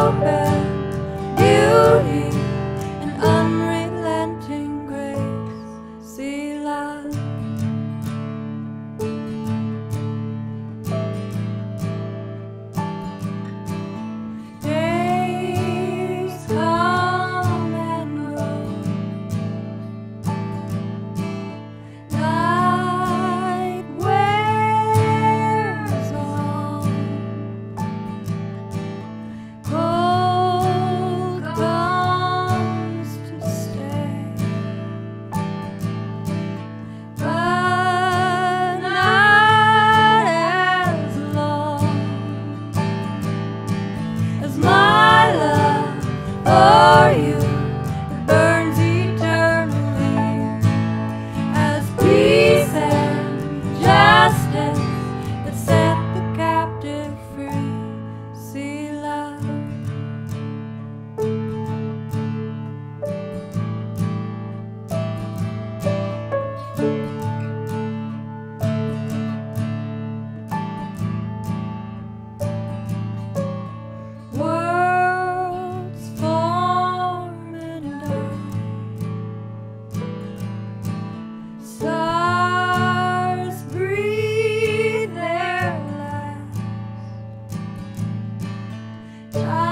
open beauty and unrelenting grace. Selah. Days come and go, night wears on, cold comes to stay, but not as long as my love for you. It burns eternally as peace and justice that set the captive free. Selah. Worlds form and die, stars breathe their last.